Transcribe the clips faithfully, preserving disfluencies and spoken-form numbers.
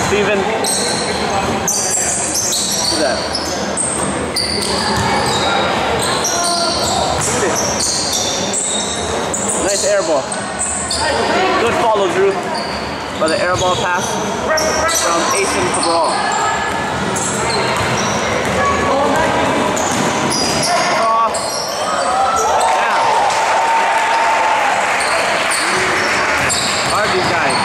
Steven. Who's that? Nice air ball. Good follow, Drew. By the air ball pass from Asen to ball. Oh. Yeah. Hard these guys.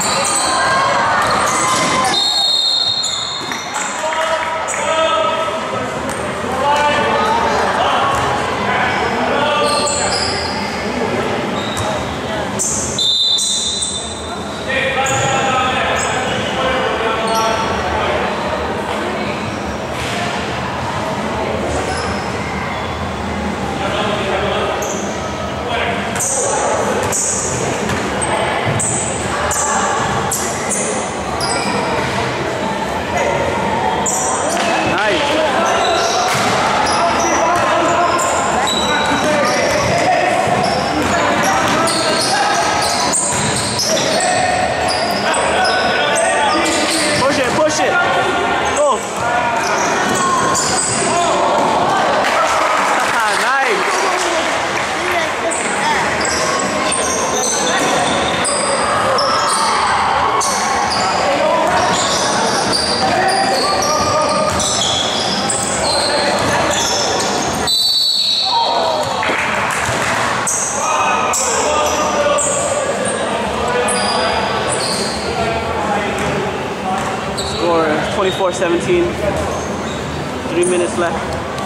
twenty-four seventeen, three minutes left.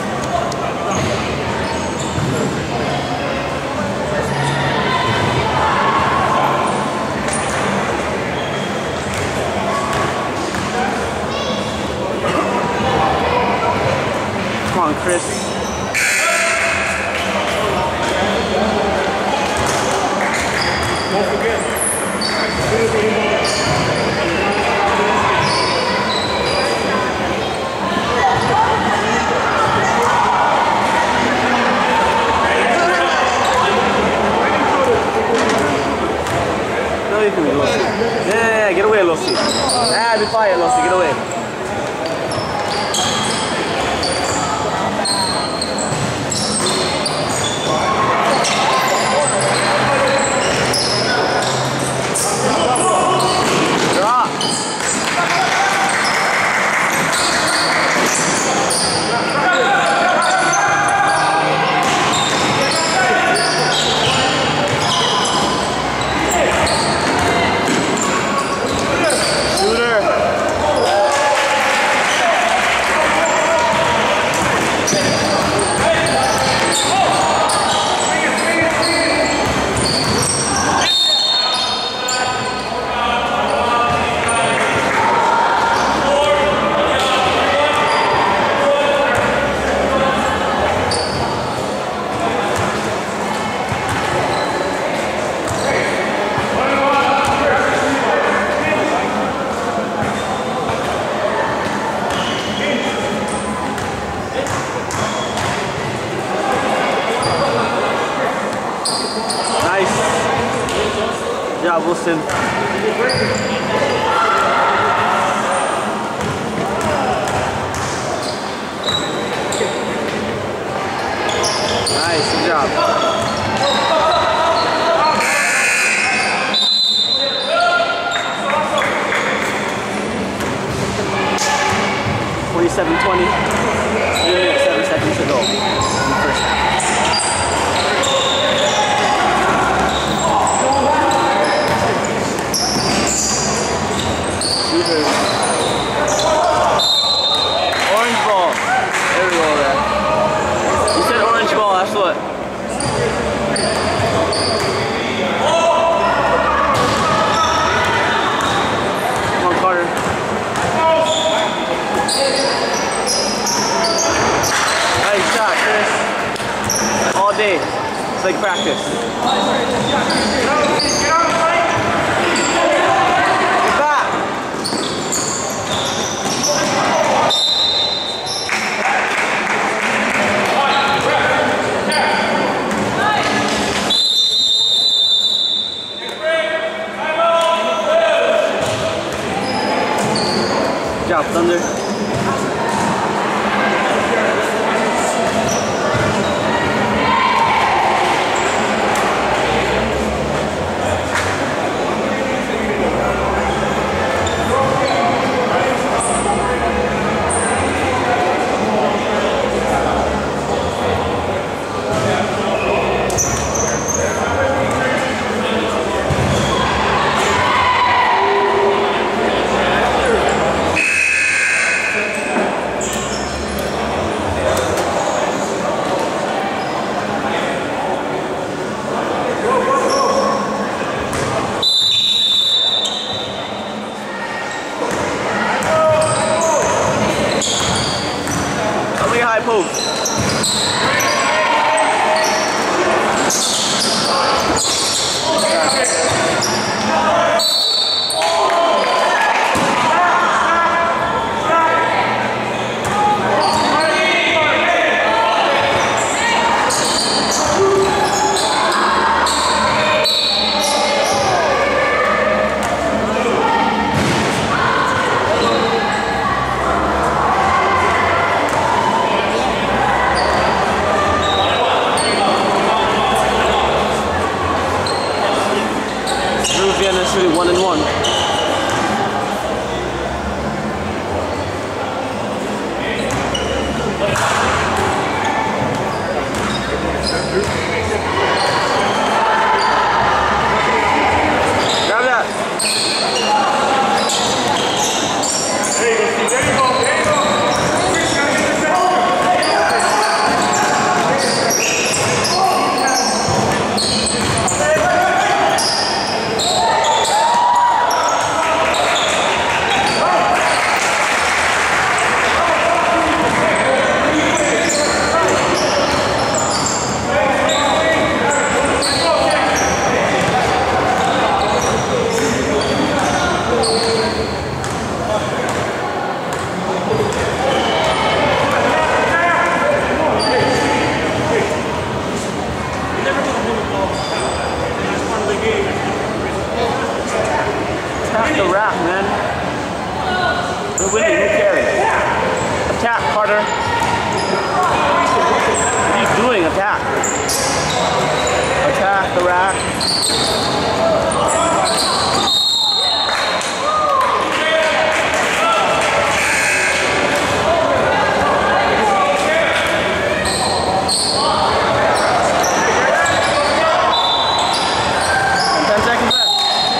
Come on, Chris. Don't forget. Yeah, yeah, get away, Lossi. Ah, be quiet, Lossi, get away. Drop. Good job, Wilson. Nice, good job. twenty-seven twenty, seven seconds to go in the first half. Orange ball. There we go there. You said orange ball, that's what. Come on, Carter. Nice shot, Chris. All day. It's like practice. Trout Thunder. High post. Shooting one and one. Grab that. There you go. There you go. There you go. The wrap, man. We're winning, who cares? Attack, Carter. What are you doing? Attack. Attack the rack. ten seconds left.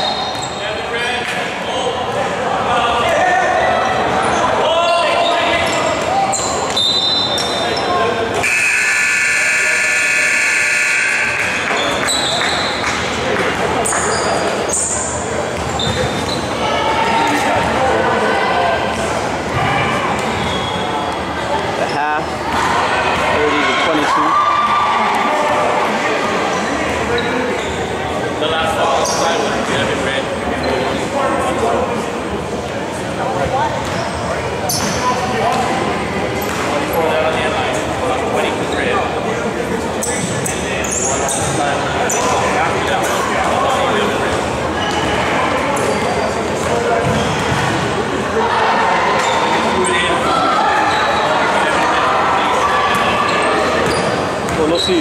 We'll see.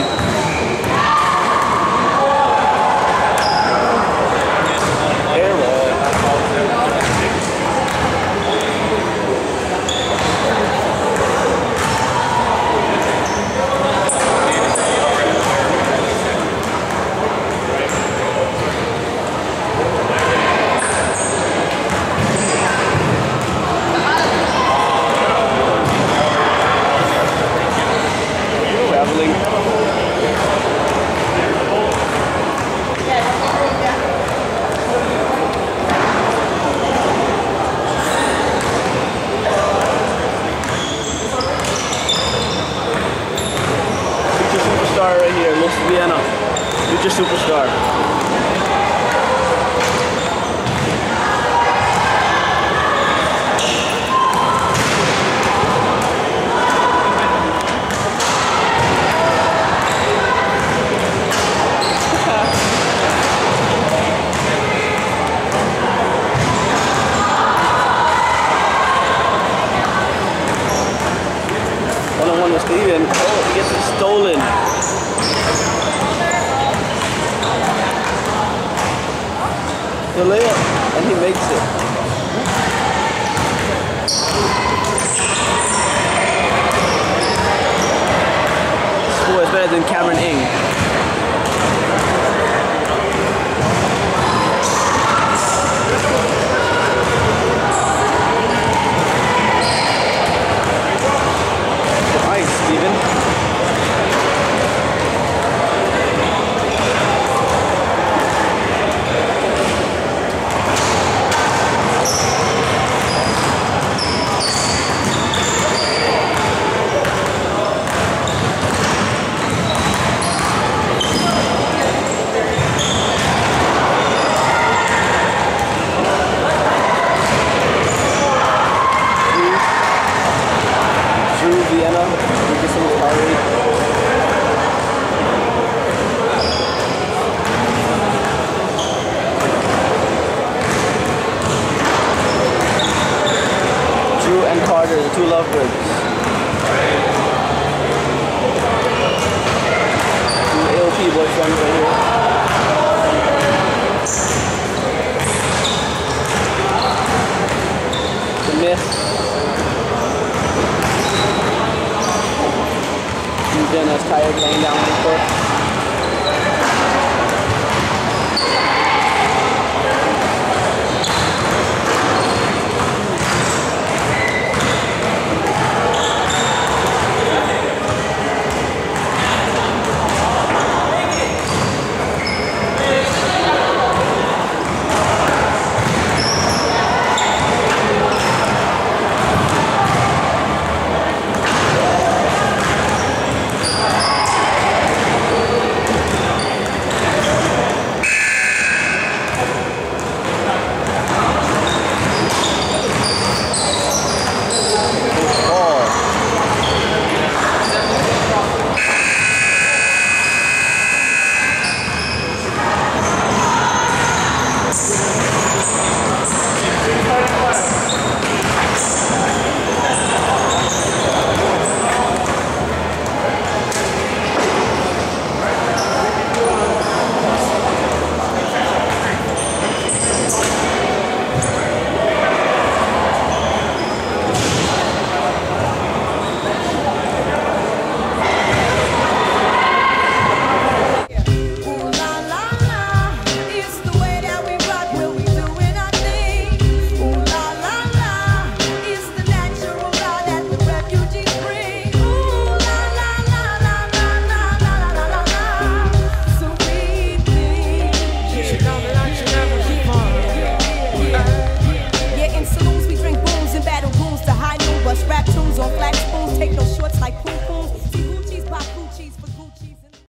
Right here, Los Vienna, future superstar. Nolan. The layup, and he makes it. Score is better than Cameron Ing. Nice, Steven. The two lovebirds. Two A O P boyfriends right here. The myth. And Jen is tired laying down on the court.